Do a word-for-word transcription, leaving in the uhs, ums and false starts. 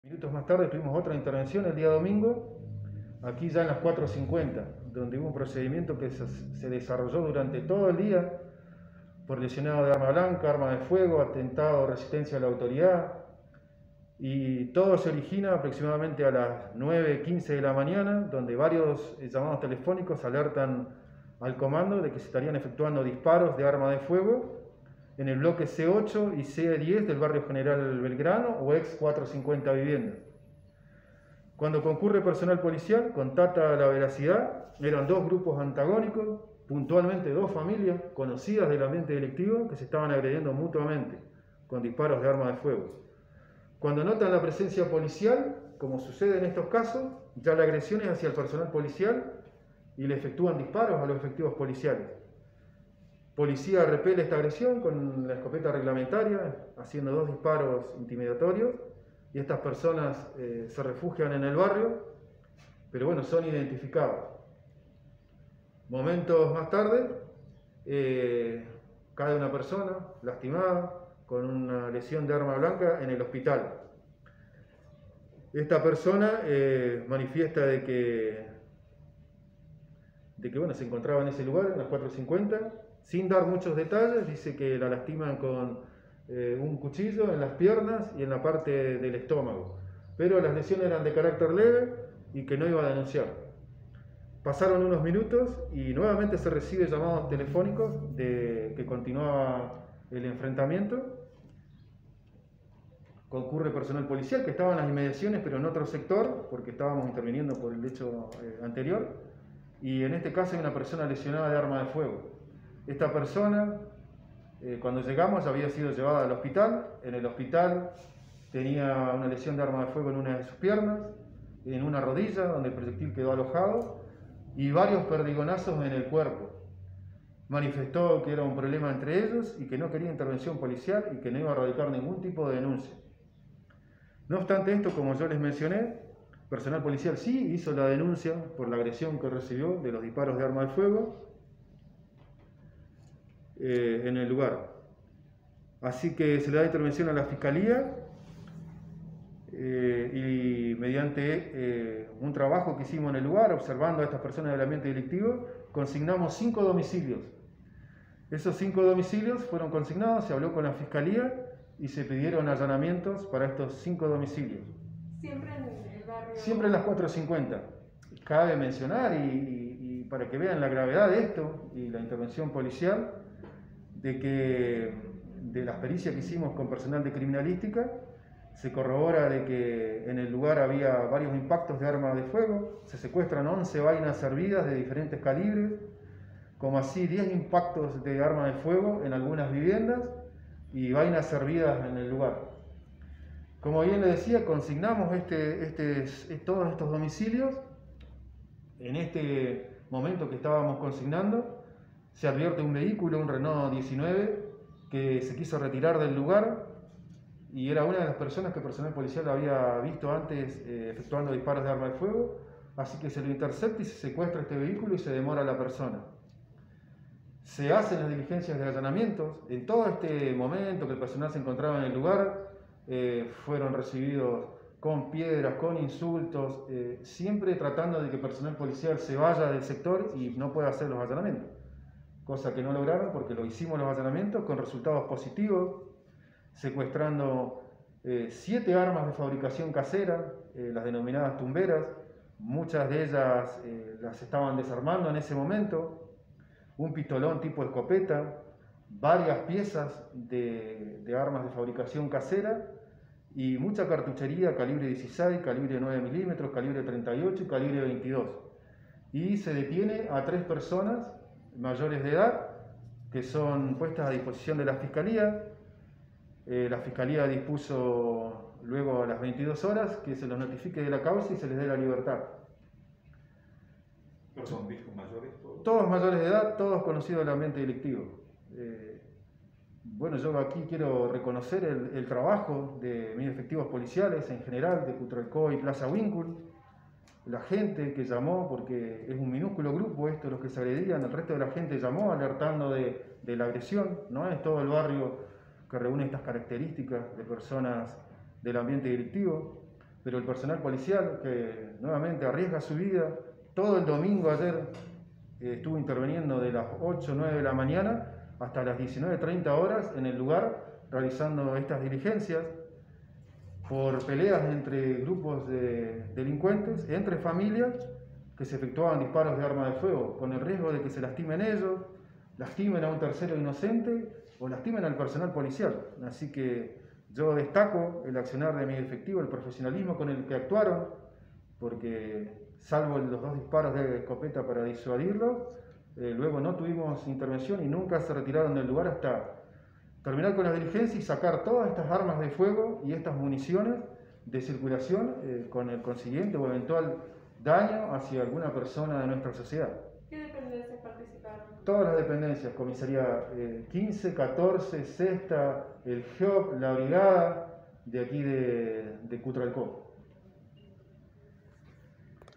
Minutos más tarde tuvimos otra intervención el día domingo, aquí ya en las cuatro cincuenta, donde hubo un procedimiento que se desarrolló durante todo el día por lesionado de arma blanca, arma de fuego, atentado, resistencia a la autoridad, y todo se origina aproximadamente a las nueve quince de la mañana, donde varios llamados telefónicos alertan al comando de que se estarían efectuando disparos de arma de fuego en el bloque C ocho y C diez del barrio General Belgrano o ex cuatrocientos cincuenta viviendas. Cuando concurre personal policial, contacta la veracidad, eran dos grupos antagónicos, puntualmente dos familias conocidas del ambiente delictivo que se estaban agrediendo mutuamente con disparos de arma de fuego. Cuando notan la presencia policial, como sucede en estos casos, ya la agresión es hacia el personal policial y le efectúan disparos a los efectivos policiales. Policía repele esta agresión con la escopeta reglamentaria, haciendo dos disparos intimidatorios, y estas personas eh, se refugian en el barrio, pero bueno, son identificados. Momentos más tarde, eh, cae una persona lastimada con una lesión de arma blanca en el hospital. Esta persona eh, manifiesta de que, de que bueno, se encontraba en ese lugar, en las cuatro cincuenta, sin dar muchos detalles. Dice que la lastiman con eh, un cuchillo en las piernas y en la parte del estómago, pero las lesiones eran de carácter leve y que no iba a denunciar. Pasaron unos minutos y nuevamente se recibe llamados telefónicos de que continuaba el enfrentamiento. Concurre personal policial que estaba en las inmediaciones, pero en otro sector, porque estábamos interviniendo por el hecho eh, anterior, y en este caso hay una persona lesionada de arma de fuego. Esta persona, eh, cuando llegamos, había sido llevada al hospital. En el hospital tenía una lesión de arma de fuego en una de sus piernas, en una rodilla, donde el proyectil quedó alojado, y varios perdigonazos en el cuerpo. Manifestó que era un problema entre ellos y que no quería intervención policial y que no iba a radicar ningún tipo de denuncia. No obstante esto, como yo les mencioné, personal policial sí hizo la denuncia por la agresión que recibió de los disparos de arma de fuego eh, en el lugar. Así que se le da intervención a la Fiscalía eh, y mediante eh, un trabajo que hicimos en el lugar, observando a estas personas del ambiente delictivo, consignamos cinco domicilios. Esos cinco domicilios fueron consignados, se habló con la Fiscalía y se pidieron allanamientos para estos cinco domicilios. Siempre en el barrio. Siempre en las cuatro cincuenta. Cabe mencionar, y, y, y para que vean la gravedad de esto y la intervención policial, de que de las pericias que hicimos con personal de criminalística, se corrobora de que en el lugar había varios impactos de arma de fuego, se secuestran once vainas servidas de diferentes calibres, como así diez impactos de arma de fuego en algunas viviendas y vainas servidas en el lugar. Como bien le decía, consignamos este, este, todos estos domicilios. En este momento que estábamos consignando, se advierte un vehículo, un Renault diecinueve, que se quiso retirar del lugar y era una de las personas que el personal policial había visto antes eh, efectuando disparos de arma de fuego, así que se lo intercepta y se secuestra este vehículo y se demora la persona. Se hacen las diligencias de allanamientos. En todo este momento que el personal se encontraba en el lugar, eh, fueron recibidos con piedras, con insultos, eh, siempre tratando de que el personal policial se vaya del sector y no pueda hacer los allanamientos. Cosa que no lograron porque lo hicimos los allanamientos con resultados positivos, secuestrando eh, siete armas de fabricación casera, eh, las denominadas tumberas. Muchas de ellas eh, las estaban desarmando en ese momento. Un pistolón tipo escopeta, varias piezas de, de armas de fabricación casera y mucha cartuchería calibre dieciséis, calibre nueve milímetros, calibre treinta y ocho y calibre veintidós. Y se detiene a tres personas mayores de edad que son puestas a disposición de la Fiscalía. Eh, la Fiscalía dispuso luego a las veintidós horas que se los notifique de la causa y se les dé la libertad. ¿Pero son viejos mayores? Todos? Todos mayores de edad, todos conocidos del ambiente delictivo. Eh, bueno, yo aquí quiero reconocer el, el trabajo de mis efectivos policiales en general, de Cutralcó y Plaza Winkle, la gente que llamó, porque es un minúsculo grupo esto, los que se agredían, el resto de la gente llamó alertando de, de la agresión, no es todo el barrio que reúne estas características de personas del ambiente delictivo. pero el personal policial que nuevamente arriesga su vida, todo el domingo ayer eh, estuvo interviniendo de las ocho o nueve de la mañana hasta las diecinueve treinta horas en el lugar, realizando estas diligencias por peleas entre grupos de delincuentes, entre familias que se efectuaban disparos de arma de fuego, con el riesgo de que se lastimen ellos, lastimen a un tercero inocente o lastimen al personal policial. Así que yo destaco el accionar de mi efectivo, el profesionalismo con el que actuaron, porque salvo los dos disparos de escopeta para disuadirlo, eh, luego no tuvimos intervención y nunca se retiraron del lugar hasta terminar con la diligencia y sacar todas estas armas de fuego y estas municiones de circulación eh, con el consiguiente o eventual daño hacia alguna persona de nuestra sociedad. ¿Qué dependencias participaron? Todas las dependencias, comisaría eh, quince, catorce, sexta, el G E O P, la brigada de aquí de, de Cutralcó.